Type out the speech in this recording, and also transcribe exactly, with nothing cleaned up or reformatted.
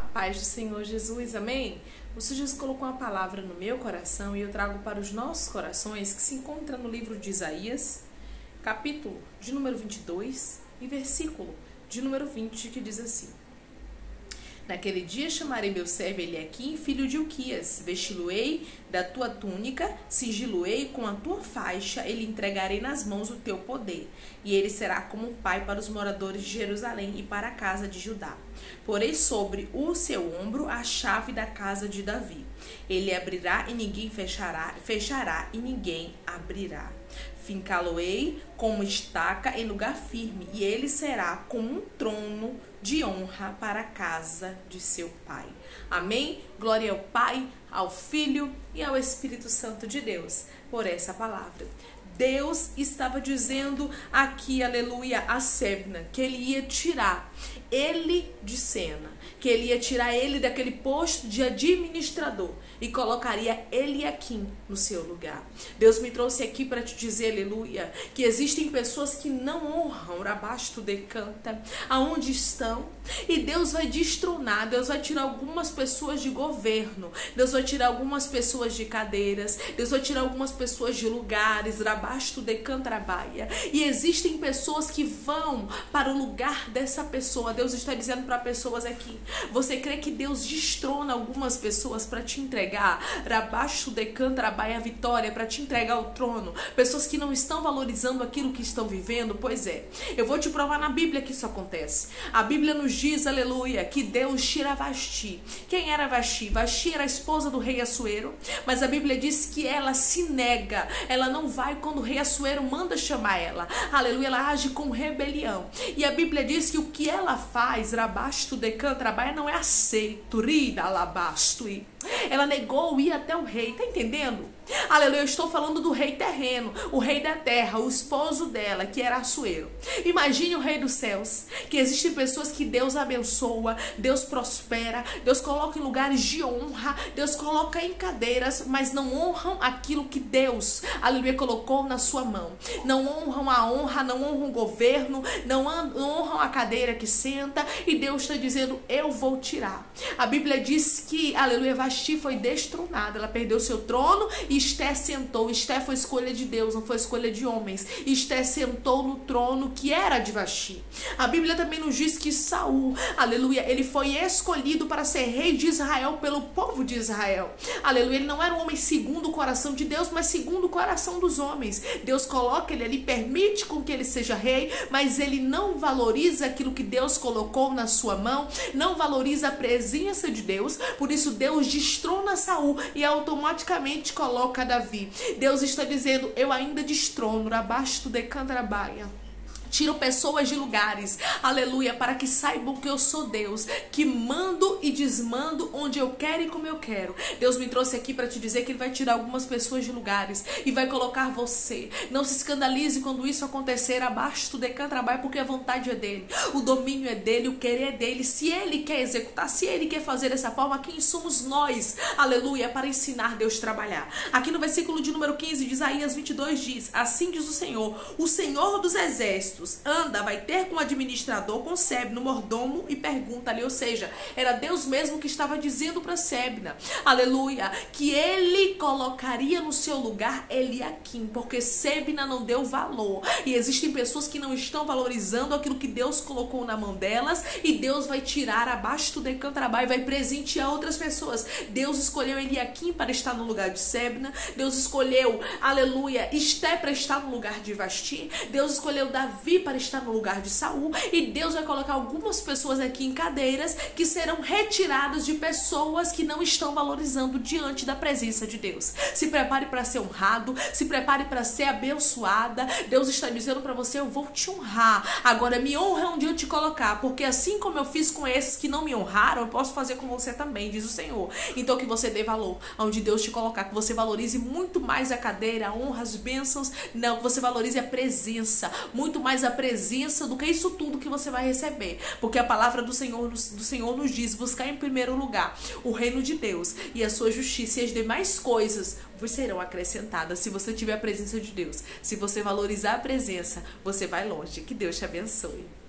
paz do Senhor Jesus, amém? O Senhor Jesus colocou uma palavra no meu coração e eu trago para os nossos corações, que se encontra no livro de Isaías, capítulo de número vinte e dois e versículo de número vinte, que diz assim: Naquele dia chamarei meu servo Eliaquim, filho de Hilquias, vesti-lo-ei da tua túnica, cingi-lo-ei com a tua faixa, e lhe entregarei nas mãos o teu poder, e ele será como um pai para os moradores de Jerusalém e para a casa de Judá. Porei sobre o seu ombro a chave da casa de Davi. Ele abrirá e ninguém fechará, fechará e ninguém abrirá. Fincá-lo-ei como estaca em lugar firme, e ele será como um trono de honra para a casa de seu pai. Amém? Glória ao Pai, ao Filho e ao Espírito Santo de Deus por essa palavra. Deus estava dizendo aqui, aleluia, a Sebna, que ele ia tirar ele de cena, que ele ia tirar ele daquele posto de administrador e colocaria Eliaquim no seu lugar. Deus me trouxe aqui para te dizer, aleluia, que existem pessoas que não honram abaixo de canta, aonde estão, e Deus vai destronar, Deus vai tirar algumas pessoas de governo, Deus vai tirar algumas pessoas de cadeiras, Deus vai tirar algumas pessoas de lugares, abaixo de cantrabaia, e existem pessoas que vão para o lugar dessa pessoa. Deus está dizendo para pessoas aqui: você crê que Deus destrona algumas pessoas para te entregar abaixo de cantrabaia a vitória, para te entregar o trono? Pessoas que não estão valorizando aquilo que estão vivendo? Pois é, eu vou te provar na Bíblia que isso acontece. A Bíblia nos diz, aleluia, que Deus tira Vasti. Quem era Vasti? Vasti era a esposa do rei Assuero, mas a Bíblia diz que ela se nega, ela não vai quando o rei Assuero manda chamar ela, aleluia, ela age com rebelião, e a Bíblia diz que o que ela faz, rabasto de cantrabaia, não é aceito, rida alabasto, ela negou ir até o rei, tá entendendo? Aleluia, eu estou falando do rei terreno, o rei da terra, o esposo dela, que era Assuero. Imagine o rei dos céus, que existem pessoas que Deus abençoa, Deus prospera, Deus coloca em lugares de honra, Deus coloca em cadeiras, mas não honram aquilo que Deus, aleluia, colocou na sua mão. Não honram a honra, não honram o governo, não honram a cadeira que senta, e Deus está dizendo: eu vou tirar. A Bíblia diz que, aleluia, Vasti foi destronada, ela perdeu seu trono e Esté sentou. Esté foi escolha de Deus, não foi escolha de homens. Esté sentou no trono que era de Vasti. A Bíblia também nos diz que Saul, aleluia, ele foi escolhido para ser rei de Israel pelo povo de Israel. Aleluia, ele não era um homem segundo o coração de Deus, mas segundo o coração dos homens. Deus coloca ele ali, permite com que ele seja rei, mas ele não valoriza aquilo que Deus colocou na sua mão, não valoriza a presença de Deus. Por isso Deus destrona Saul e automaticamente coloca Davi. Deus está dizendo: eu ainda destrono abaixo de cantrabaia. Tiro pessoas de lugares, aleluia, para que saibam que eu sou Deus, que mando e desmando onde eu quero e como eu quero. Deus me trouxe aqui para te dizer que Ele vai tirar algumas pessoas de lugares e vai colocar você. Não se escandalize quando isso acontecer abaixo de cantrabaia, porque a vontade é dele, o domínio é dele, o querer é dele. Se Ele quer executar, se Ele quer fazer dessa forma, quem somos nós, aleluia, para ensinar Deus a trabalhar? Aqui no versículo de número quinze de Isaías vinte e dois diz: assim diz o Senhor, o Senhor dos exércitos, anda, vai ter com o administrador, com Sebna, no mordomo, e pergunta-lhe. Ou seja, era Deus mesmo que estava dizendo para Sebna, aleluia, que ele colocaria no seu lugar Eliaquim, porque Sebna não deu valor. E existem pessoas que não estão valorizando aquilo que Deus colocou na mão delas, e Deus vai tirar abaixo do cantrabaia e vai presentear outras pessoas. Deus escolheu Eliaquim para estar no lugar de Sebna. Deus escolheu, aleluia, Esté para estar no lugar de Vasti. Deus escolheu Davi para estar no lugar de Saul, e Deus vai colocar algumas pessoas aqui em cadeiras que serão retiradas de pessoas que não estão valorizando diante da presença de Deus. Se prepare para ser honrado, se prepare para ser abençoada. Deus está dizendo para você: eu vou te honrar, agora me honra onde eu te colocar, porque assim como eu fiz com esses que não me honraram, eu posso fazer com você também, diz o Senhor. Então que você dê valor onde Deus te colocar, que você valorize muito mais a cadeira, a honra, as bênçãos, não, que você valorize a presença, muito mais a presença do que isso tudo que você vai receber, porque a palavra do Senhor, do Senhor nos diz: buscar em primeiro lugar o reino de Deus e a sua justiça, e as demais coisas vos serão acrescentadas. Se você tiver a presença de Deus, se você valorizar a presença, você vai longe. Que Deus te abençoe.